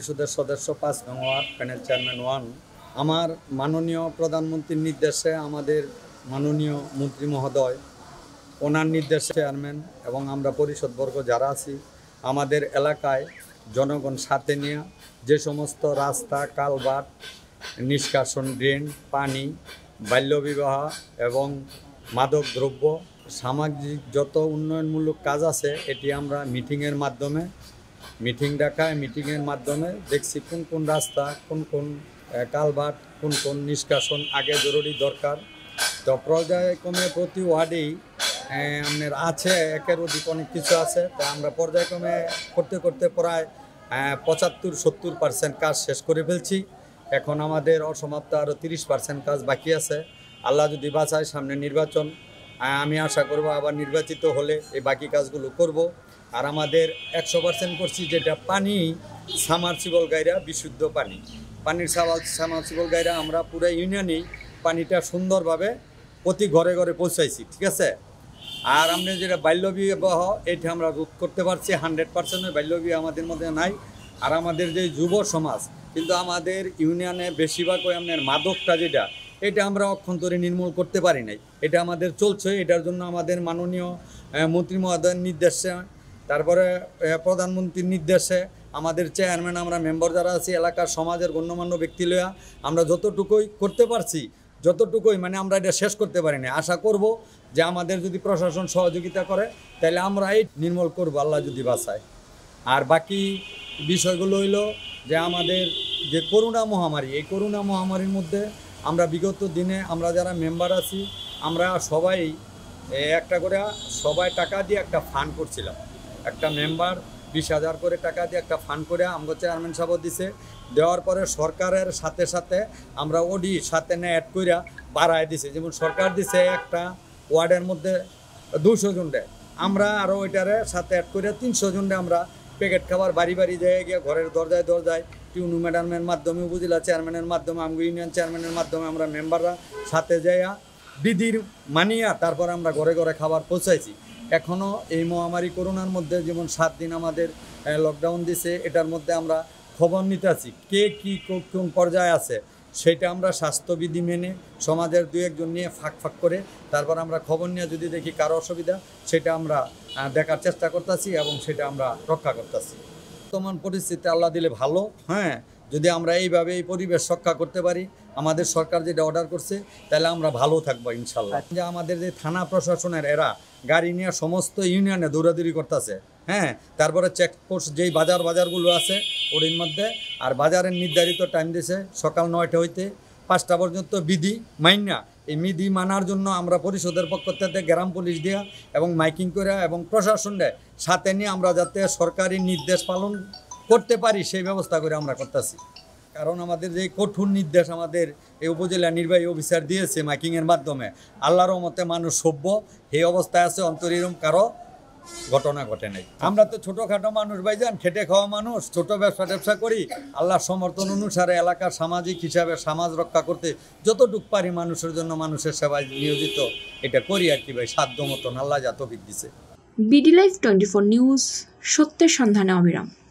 পরিষদের সদস্য ৫ নং ওয়ার্ড প্যানেল চেয়ারম্যান 1। আমার মাননীয় প্রধানমন্ত্রীর নির্দেশে আমাদের মাননীয় মন্ত্রী মহোদয় ওনার নির্দেশে চেয়ারম্যান এবং আমরা পরিষদবর্গ যারা আছি আমাদের এলাকায় জনগণ সাথে নিয়ে যে সমস্ত রাস্তা, কালভার্ট, নিষ্কাশন ড্রেন, পানি, বাল্যবিবাহ এবং মাদক দ্রব্য, সামাজিক যত উন্নয়নমূলক কাজ আছে এটি আমরা মিটিংয়ের মাধ্যমে মিটিংয়ের মাধ্যমে দেখছি কোন কোন রাস্তা, কোন কোন কালভার্ট, কোন কোন নিষ্কাশন আগে জরুরি দরকার। তো পর্যায়ক্রমে প্রতি ওয়ার্ডেই আপনার আছে, একের অধিক অনেক কিছু আছে। তা আমরা পর্যায়ক্রমে করতে করতে প্রায় ৭৫-৭০% কাজ শেষ করে ফেলছি। এখন আমাদের অসমাপ্ত আরও 30% কাজ বাকি আছে। আল্লাহ যদি বাঁচায়, সামনে নির্বাচন, আমি আশা করব আবার নির্বাচিত হলে এই বাকি কাজগুলো করব। আর আমাদের 100% করছি যেটা পানি, সামারসিবল গাইরা, বিশুদ্ধ পানির সামারসিবল গাইরা আমরা পুরো ইউনিয়নেই পানিটা সুন্দরভাবে প্রতি ঘরে ঘরে পৌঁছাইছি, ঠিক আছে। আর আমরা যেটা বাল্যবিবাহ এটা আমরা রোধ করতে পারছি 100%। বাল্যবিবাহ আমাদের মধ্যে নাই। আর আমাদের যে যুব সমাজ, কিন্তু আমাদের ইউনিয়নে বেশিরভাগ ওই আপনার মাদকটা যেটা, এটা আমরা অক্ষন্তরে নির্মূল করতে পারি নাই। এটা আমাদের চলছে। এটার জন্য আমাদের মাননীয় মন্ত্রী মহোদয়ের নির্দেশে, তারপরে প্রধানমন্ত্রীর নির্দেশে আমাদের চেয়ারম্যান, আমরা মেম্বার যারা আছি, এলাকার সমাজের গণ্যমান্য ব্যক্তি লইয়া আমরা যতটুকুই করতে পারছি, মানে আমরা এটা শেষ করতে পারি না। আশা করব যে আমাদের যদি প্রশাসন সহযোগিতা করে তাহলে আমরা এই নির্মূল করব, আল্লাহ যদি বাঁচায়। আর বাকি বিষয়গুলো হইল যে আমাদের যে করোনা মহামারী, এই করোনা মহামারীর মধ্যে আমরা বিগত দিনে আমরা যারা মেম্বার আছি আমরা সবাই একটা করে সবাই টাকা দিয়ে একটা ফান্ড করছিলাম। একটা মেম্বার 20,000 করে টাকা দিয়ে একটা ফান্ড করে আমাকে চেয়ারম্যান সাহেব দিছে। দেওয়ার পরে সরকারের সাথে সাথে আমরা ওডি সাথে অ্যাড করে বাড়ায় দিছে। যেমন সরকার দিছে একটা ওয়ার্ডের মধ্যে 200 জনরে, আমরা আরও ওইটারে সাথে অ্যাড করে 300 জনরে আমরা প্যাকেট খাবার বাড়ি বাড়ি যেয়ে গিয়ে ঘরের দরজায় টিউনু ম্যাডামের মাধ্যমে, উপজেলা চেয়ারম্যানের মাধ্যমে, আমগো ইউনিয়ন চেয়ারম্যানের মাধ্যমে আমরা মেম্বাররা সাথে যাইয়া বিধির মানিয়া তারপর আমরা ঘরে ঘরে খাবার পৌঁছাইছি। এখনও এই মহামারী করোনার মধ্যে যেমন 7 দিন আমাদের লকডাউন দিছে, এটার মধ্যে আমরা খবর নিতে আছি কে কী কোন পর্যায়ে আছে, সেটা আমরা স্বাস্থ্যবিধি মেনে সমাজের 2-1 জন নিয়ে ফাঁক করে তারপর আমরা খবর নিয়ে যদি দেখি কারো অসুবিধা, সেটা আমরা দেখার চেষ্টা করতেছি এবং সেটা আমরা রক্ষা করতেছি। বর্তমান পরিস্থিতি আল্লাহ দিলে ভালো, হ্যাঁ, যদি আমরা এইভাবে এই পরিবেশ রক্ষা করতে পারি, আমাদের সরকার যেটা অর্ডার করছে, তাহলে আমরা ভালো থাকবো ইনশাল্লাহ। যে আমাদের যে থানা প্রশাসনের এরা গাড়ি নিয়ে সমস্ত ইউনিয়নে দৌড়াদৌড়ি করতেছে, হ্যাঁ, তারপরে চেকপোস্ট যেই বাজারগুলো আছে ওর মধ্যে, আর বাজারের নির্ধারিত টাইম দিয়েছে সকাল 9টা হইতে 5টা পর্যন্ত বিধি মাইনা। এই বিধি মানার জন্য আমরা পরিষদের পক্ষ থেকে গ্রাম পুলিশ দিয়া এবং মাইকিং করে এবং প্রশাসনের সাথে নিয়ে আমরা যাতে সরকারি নির্দেশ পালন করতে পারি সেই ব্যবস্থা করে আমরা করতেছি। কারণ আমাদের যে কঠোর নির্দেশ আমাদের এই উপজেলা নির্বাহী অফিসার দিয়েছে মাইকিংয়ের মাধ্যমে, আল্লাহর রহমতে মানুষ সভ্য এই অবস্থায় আছে, অন্তরীরম কারো ঘটনা ঘটে নাই। আমরা তো ছোটোখাটো মানুষ ভাইজান, খেটে খাওয়া মানুষ, ছোট ব্যবসা করি। আল্লাহর সমর্থন অনুসারে এলাকার সামাজিক হিসাবে সমাজ রক্ষা করতে যতটুকু পারি মানুষের জন্য, মানুষের সেবায় নিয়োজিত এটা করি আর কি ভাই, সাধ্য মতন আল্লাহ যা তৌফিক দিছে। বিডি লাইভ 24 নিউজ, সত্যের সন্ধানে অবিরাম।